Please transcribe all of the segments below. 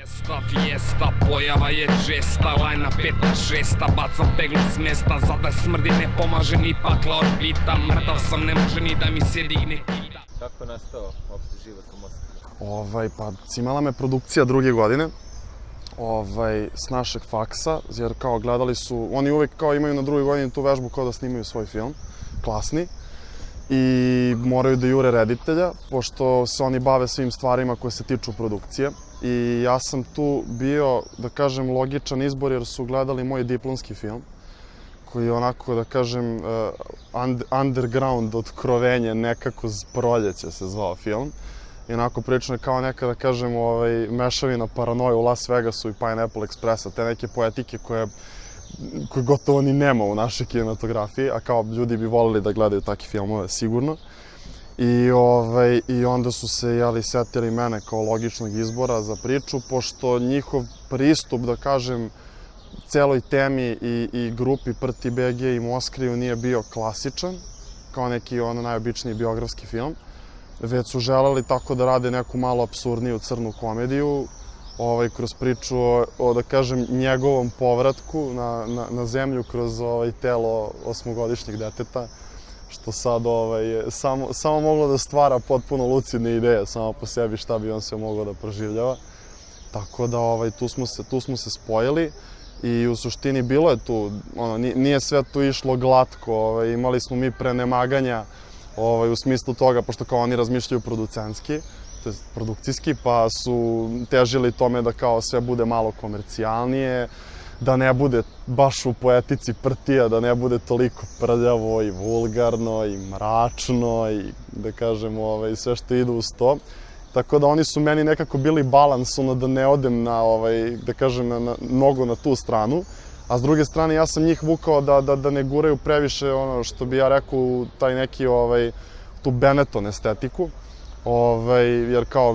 Fiesta, pojava je česta, lajna 5-6, bacam peglu s mesta, zada smrdi, ne pomaže ni pakla od pita, mrtav sam, ne može ni da mi se digne kita. Kako je nastao opšte život u Moskvi? Pa cimala me produkcija druge godine, s našeg faksa, jer kao gledali su, oni uvek kao imaju na drugoj godini tu vežbu kao da snimaju svoj film, klasni, i moraju da jure reditelja, pošto se oni bave svim stvarima koje se tiču produkcije. I ja sam tu bio, da kažem, logičan izbor jer su gledali moj diplomski film, koji je onako, da kažem, underground otkrovenje, nekako z proljeće se zvao film. I onako prilično je kao neka, da kažem, mešavina Paranoja u Las Vegasu i Pineapple Expressa, te neke poetike koje gotovo ni nema u našoj kinematografiji, a kao ljudi bi volili da gledaju takve filmove, sigurno. I onda su se, setili mene kao logičnog izbora za priču, pošto njihov pristup, da kažem, celoj temi i grupi Prti BG i Moskriju nije bio klasičan, kao neki najobičniji biografski film, već su želeli tako da rade neku malo apsurdniju crnu komediju, kroz priču o, da kažem, njegovom povratku na zemlju kroz telo 8-godišnjeg deteta, što sad samo moglo da stvara potpuno lucidne ideje samo po sebi šta bi on sve mogao da proživljava. Tako da tu smo se spojili i u suštini bilo je tu, nije sve tu išlo glatko, imali smo mi prenemaganja u smislu toga, pošto kao oni razmišljaju producentski, to je produkcijski, pa su težili tome da kao sve bude malo komercijalnije, da ne bude baš u poetici Prtija, da ne bude toliko prljavo i vulgarno i mračno i da kažem sve što ide uz to. Tako da oni su meni nekako bili balans, da ne odem na, da kažem, mnogo na tu stranu. A s druge strane ja sam njih vukao da ne guraju previše ono što bi ja rekao taj neki, tu Benetton estetiku. Jer kao,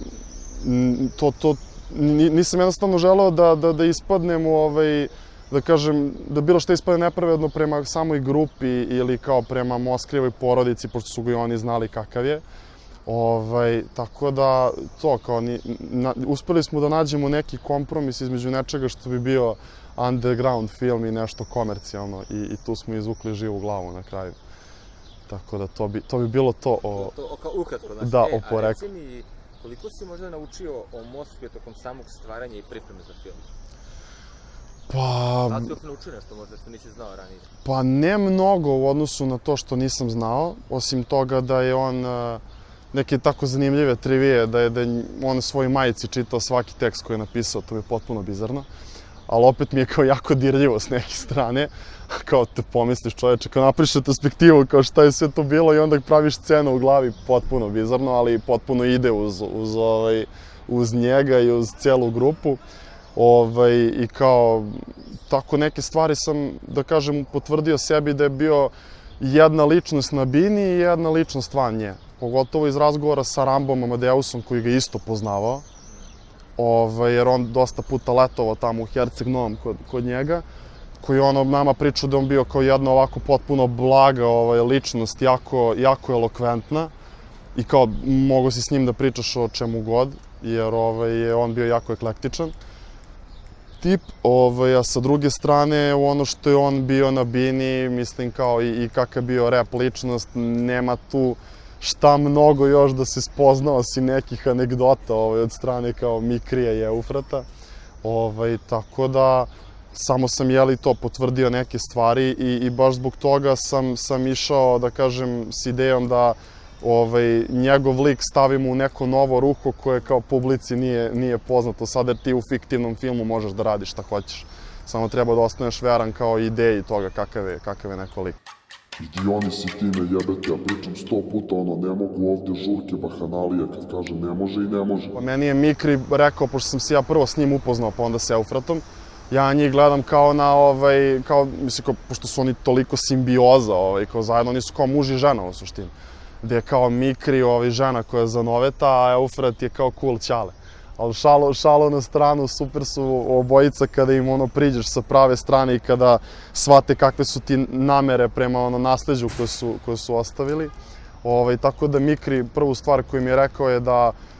nisam jednostavno želeo da ispadnem, da kažem, da bilo što ispadne nepravedno prema samoj grupi ili kao prema Moskrijevoj porodici, pošto su ga i oni znali kakav je. Tako da, to, kao, uspeli smo da nađemo neki kompromis između nečega što bi bio underground film i nešto komercijalno i tu smo izvukli živu glavu na kraju. Tako da to bi bilo to o... Ukratko, znači, da, o poreklu. A reci mi, koliko si možda naučio o Moskvi tokom samog stvaranja i pripreme za film? Pa... Da li si naučio nešto možda što nisi znao ranije? Pa ne mnogo u odnosu na to što nisam znao, osim toga da je on neke tako zanimljive trivije, da je on svoj majici čitao svaki tekst koji je napisao, to mi je potpuno bizarno. Ali opet mi je kao jako dirljivo s neke strane, kao te pomisliš čoveče, kao napriš retrospektivu, kao šta je sve to bilo i onda praviš scenu u glavi, potpuno bizarno, ali potpuno ide uz njega i uz celu grupu. I kao, tako neke stvari sam, da kažem, potvrdio sebi da je bio jedna ličnost na bini i jedna ličnost van nje. Pogotovo iz razgovora sa Rambom Amadeusom, koji ga isto poznavao. Jer on dosta puta letovao tamo u Herceg Novom kod njega, koji on nama pričao da on bio kao jedna ovako potpuno blaga ličnost, jako elokventna i kao mogo si s njim da pričaš o čemu god, jer je on bio jako eklektičan tip, a sa druge strane ono što je on bio na bini, mislim kao i kakav bio rap ličnost, nema tu šta mnogo još da se spoznao osim nekih anegdota od strane kao Mikrija i Eufrata. Tako da samo sam to potvrdio neke stvari i baš zbog toga sam išao, da kažem, s idejom da njegov lik stavimo u neko novo ruho koje kao publici nije poznato sad, jer ti u fiktivnom filmu možeš da radiš šta hoćeš. Samo treba da ostaneš veran kao ideji toga kakav je neko lik. I oni se time jebete, ja pričam 100 puta ne mogu ovdje žurke, bahanalije, kad kažem ne može i ne može. Pa meni je Mikri rekao, pošto sam se ja prvo s njim upoznao, pa onda s Eufratom, ja njih gledam kao na mislim, pošto su oni toliko simbioza, kao zajedno, oni su kao muž i žena u suštini. Gde je kao Mikri žena koja je zanoveta, a Eufrat je kao cool ćale. Ali šalo na stranu, super su obojica kada im priđeš sa prave strane i kada shvate kakve su ti namere prema nasleđu koje su ostavili. Tako da Mikri, prvu stvar koju mi je rekao je da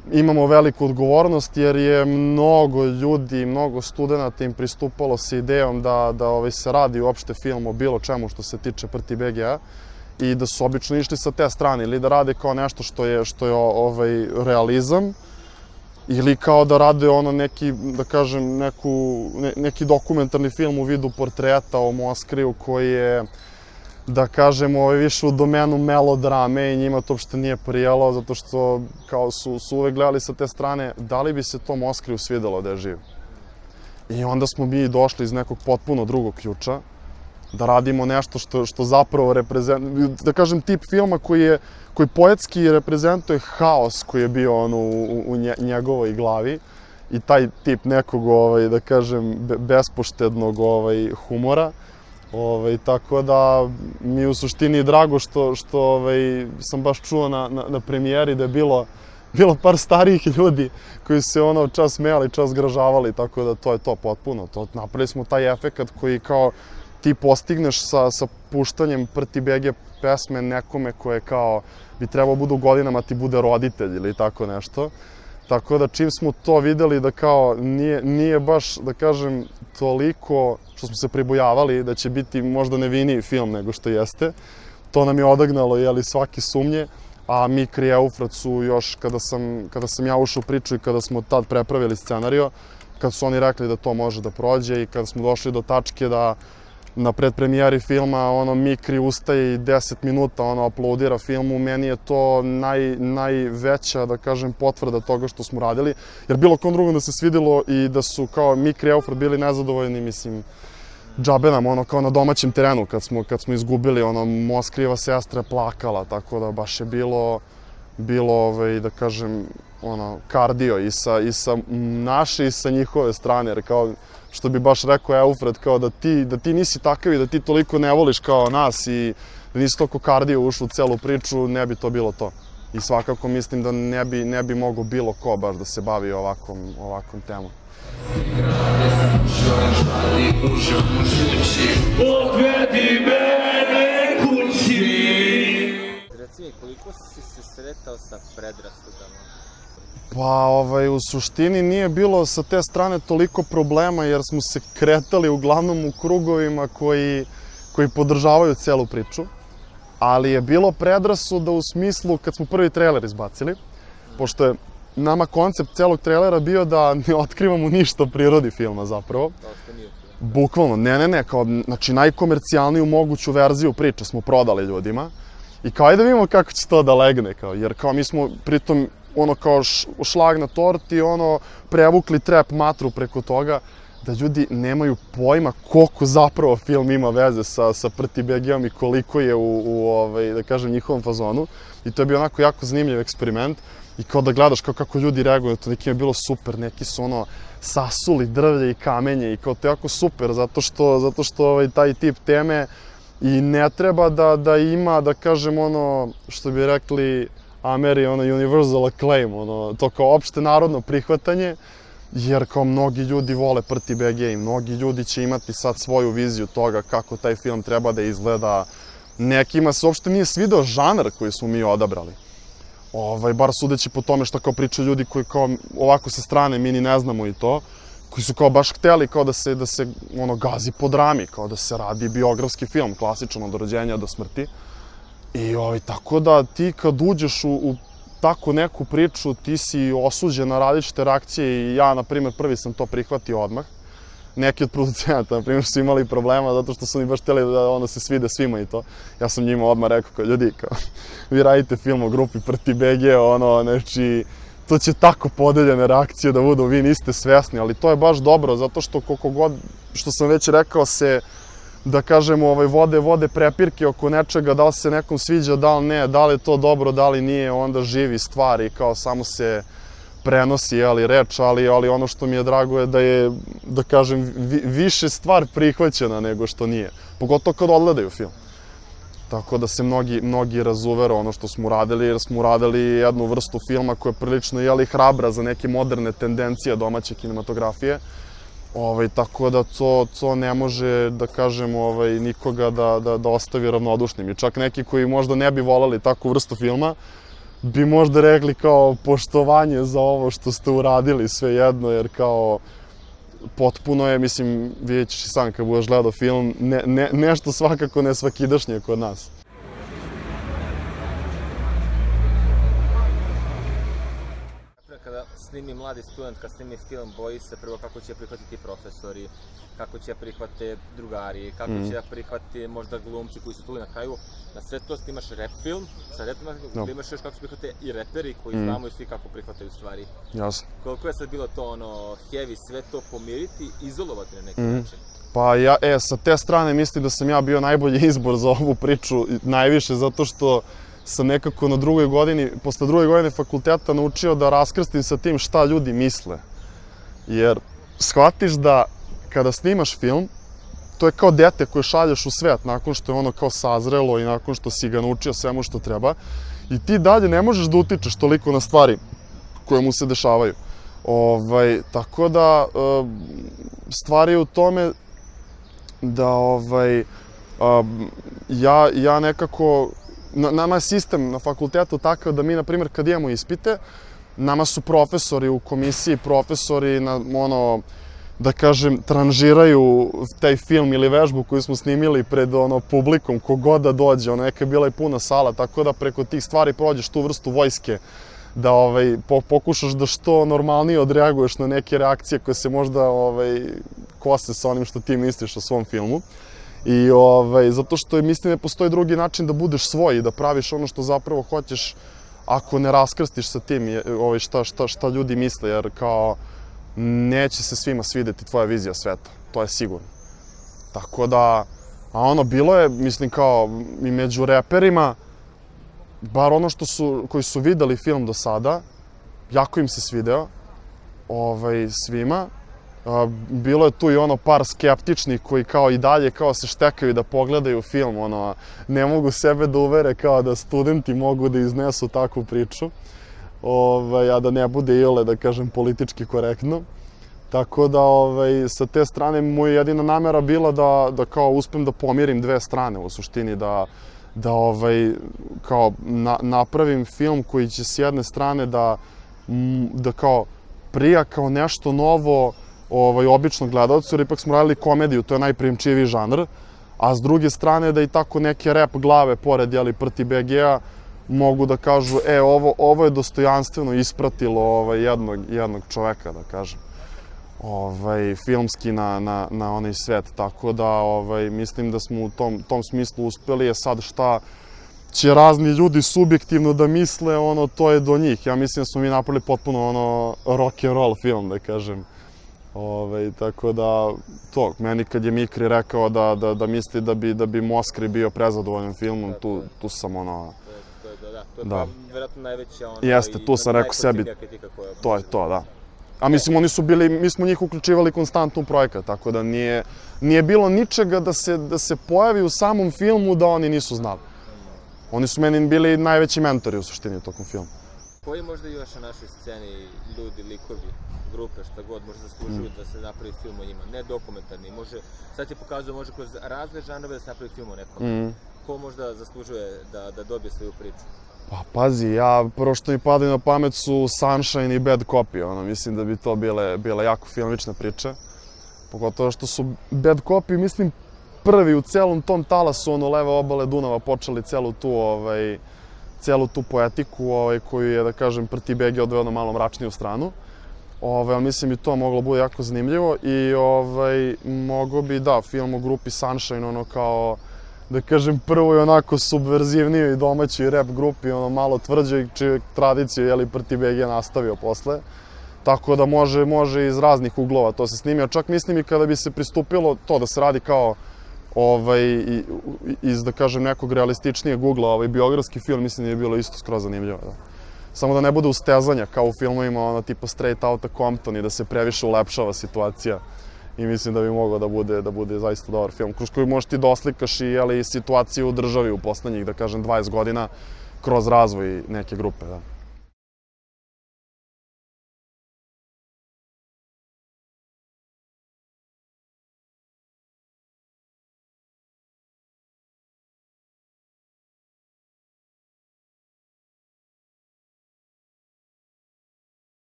imamo veliku odgovornost jer je mnogo ljudi, mnogo studenta im pristupalo sa idejom da se radi uopšte film o bilo čemu što se tiče Prti BG-a i da su obično išli sa te strane ili da rade kao nešto što je realizam ili kao da rade ono neki, da kažem, neki dokumentarni film u vidu portreta o Moskriju koji je, da kažemo, više u domenu melodrame i njima to uopšte nije prijelo, zato što kao su uvek gledali sa te strane da li bi se to Moskriju svidelo da je živ. I onda smo mi došli iz nekog potpuno drugog ključa, da radimo nešto što zapravo reprezentuje, da kažem, tip filma koji poetski reprezentuje haos koji je bio u njegovoj glavi i taj tip nekog, da kažem, bespoštednog humora. Tako da mi je u suštini drago što sam baš čuo na premijeri da je bilo par starijih ljudi koji su se čas smejali, čas zgražavali, tako da to je to potpuno. Napravili smo taj efekat koji kao ti postigneš sa puštanjem Prti BG pesme nekome koje kao bi trebao budu godinama ti bude roditelj ili tako nešto. Tako da čim smo to videli da kao nije baš, da kažem, toliko što smo se pribojavali da će biti možda neviniji film nego što jeste, to nam je odagnalo svake sumnje, a Mikri i Eufrat su još kada sam ja ušao u priču i kada smo tad prepravili scenario, kad su oni rekli da to može da prođe i kada smo došli do tačke da na predpremijeri filma Mikri ustaje i 10 minuta uploadira filmu, meni je to najveća, da kažem, potvrda toga što smo radili. Jer bilo kom drugom da se svidilo i da su kao Mikri i Eufrat bili nezadovoljni, mislim, džabe nam, kao na domaćem terenu kad smo izgubili, Moskrijeva sestra plakala, tako da baš je bilo, da kažem, kardio i sa naše i sa njihove strane, jer kao, što bi baš rekao Eufrat, kao da ti nisi takav i da ti toliko ne voliš kao nas i da nisi toliko kardio ušao u celu priču, ne bi to bilo to. I svakako mislim da ne bi mogo bilo ko baš da se bavi ovakvom temom. Odvedi mene kući. Reci mi, koliko si se sretao sa predrasudama? Pa, u suštini nije bilo sa te strane toliko problema jer smo se kretali uglavnom u krugovima koji podržavaju celu priču, ali je bilo predrasuda u smislu kad smo prvi trailer izbacili, pošto je nama koncept celog trailera bio da ne otkrivamo ništa o prirodi filma zapravo. Bukvalno, ne, kao, znači najkomercijalniju moguću verziju priče smo prodali ljudima i kao ajde vidimo kako će to da legne, kao, jer kao mi smo pritom kao šlag na torti, prevukli trap matru preko toga, da ljudi nemaju pojma koliko zapravo film ima veze sa Prti BG-om i koliko je da kažem, njihovom fazonu. I to je bio onako jako zanimljiv eksperiment. I kao da gledaš kako ljudi reaguju, to nekim je bilo super, neki su sasuli drvlje i kamenje i kao to je jako super, zato što taj tip teme i ne treba da ima, da kažem, što bi rekli Ameri, universal acclaim, to kao opšte narodno prihvatanje, jer kao mnogi ljudi vole Prti BG i mnogi ljudi će imati sad svoju viziju toga kako taj film treba da izgleda. Nekima se uopšte nije svideo žanar koji smo mi odabrali. Bar sudeći po tome što kao pričaju ljudi koji kao ovako sa strane mi ni ne znamo i to, koji su kao baš hteli kao da se gazi po drami, kao da se radi biografski film, klasičan od rođenja do smrti. I tako da ti kad uđeš u tako neku priču, ti si osuđen na različite reakcije i ja, na primjer, prvi sam to prihvatio odmah. Neki od producenata, na primjer, su imali problema zato što su oni baš htjeli da se svide svima i to. Ja sam njima odmah rekao kao ljudi, vi radite film o grupi Prti BG, znači, to će tako podeljene reakcije da budu, vi niste svesni, ali to je baš dobro zato što koliko god, što sam već rekao, se, da kažemo, vode prepirke oko nečega, da li se nekom sviđa, da li ne, da li je to dobro, da li nije, onda živi stvari, kao samo se prenosi reč, ali ono što mi je drago je da je, da kažem, više stvar prihvaćena nego što nije. Pogotovo kad odgledaju film. Tako da se mnogi razuvere ono što smo uradili, jer smo uradili jednu vrstu filma koja je prilično hrabra za neke moderne tendencije domaće kinematografije. Tako da to ne može, da kažem, nikoga da ostavi ravnodušnim. I čak neki koji možda ne bi volali takvu vrstu filma, bi možda rekli kao poštovanje za ovo što ste uradili svejedno, jer kao potpuno je, mislim, vidjet ćeš i sam kad budeš gledao film, nešto svakako ne svakidašnje kod nas. Kada snimi mladi student, kad snimi film, boji se prvo kako će prihvatiti profesori, kako će prihvate drugari, kako će prihvati možda glumci koji su tu na kraju. Na sve to snimaš rap film, sa repima imaš još kako će prihvate i reperi koji znamo i svi kako prihvataju stvari. Jasno. Koliko je sad bilo to heavy, sve to pomiriti, izolovati na neki način? Pa ja, sa te strane mislim da sam ja bio najbolji izbor za ovu priču, najviše zato što sam nekako na drugoj godini, posle druge godine fakulteta naučio da raskrstim sa tim šta ljudi misle. Jer shvatiš da kada snimaš film, to je kao dete koje šalješ u svet nakon što je ono kao sazrelo i nakon što si ga naučio svemu što treba. I ti dalje ne možeš da utičeš toliko na stvari koje mu se dešavaju. Tako da, stvar je u tome da ja nekako, nama je sistem na fakultetu takav da mi, na primjer, kad imamo ispite, nama su profesori u komisiji, profesori da kažem, tranžiraju taj film ili vežbu koju smo snimili pred publikom, kogod da dođe, neka je bila i puna sala, tako da preko tih stvari prođeš tu vrstu vojske, da pokušaš da što normalnije odreaguješ na neke reakcije koje se možda kose sa onim što ti misliš o svom filmu. I zato što mislim ne postoji drugi način da budeš svoj i da praviš ono što zapravo hoćeš ako ne raskrstiš sa tim šta ljudi misle, jer kao neće se svima svideti tvoja vizija sveta, to je sigurno. Tako da, bilo je, mislim kao i među reperima, bar ono koji su videli film do sada, jako im se svideo, svima. Bilo je tu i par skeptičnih koji kao i dalje kao se štekaju da pogledaju film, ne mogu sebe da uvere kao da studenti mogu da iznesu takvu priču, a da ne bude iole, da kažem, politički korektno. Tako da, sa te strane, moja jedina namera bila da kao uspem da pomirim dve strane, u suštini, da kao napravim film koji će s jedne strane da kao prija kao nešto novo običnom gledalcu, jer ipak smo radili komediju, to je najprijemčiviji žanr, a s druge strane da i tako neke rap glave pored Prti BG-a mogu da kažu, ovo je dostojanstveno ispratilo jednog čoveka, da kažem, filmski na onaj svet, tako da mislim da smo u tom smislu uspeli. Sad šta će razni ljudi subjektivno da misle, to je do njih. Ja mislim da smo mi napravili potpuno rock and roll film, da kažem. Tako da, to, meni kad je Mikri rekao da misli da bi Moskri bio prezadovoljan filmom, tu sam To je vjerojatno najveća jeste, tu sam rekao sebi, to je to, da. A mislim, mi smo njih uključivali konstantno u projekat, tako da nije bilo ničega da se pojavi u samom filmu da oni nisu znali. Oni su meni bili najveći mentori u suštini tokom filma. Koji možda još na našoj sceni ljudi, likovi, grupe, šta god možda zaslužuju da se napravi film o njima, ne dokumentarni, sad ti pokazuje, može kroz razne žanrove da se napravi film o nekom. Ko možda zaslužuje da dobije svoju priču? Pa pazi, prvo što mi padaju na pamet su Sunshine i Bad Copy, mislim da bi to bile jako filmične priče. Pogotovo što su Bad Copy, mislim, prvi u celom tom talasu leve obale Dunava počeli celu tu poetiku koju je, da kažem, Prti BG odveo na malo mračniju stranu. Mislim i to moglo bude jako zanimljivo i mogo bi, da, film o grupi Sunshine, kao, da kažem, prvo je onako subverzivniju i domaći rap grupi, malo tvrđe, čiju tradiciju je Prti BG nastavio posle. Tako da može iz raznih uglova to se snimio. Čak mislim i kada bi se pristupilo to da se radi kao iz, da kažem, nekog realističnijeg ugla, biografski film, mislim da je bilo isto skroz zanimljivo. Samo da ne bude ustezanja kao u filmovima tipa Straight Outta Compton i da se previše ulepšava situacija. I mislim da bi mogao da bude zaista dobar film, kroz koji možeš ti da oslikaš i situaciju u državi u poslednjih, da kažem, 20 godina kroz razvoj neke grupe.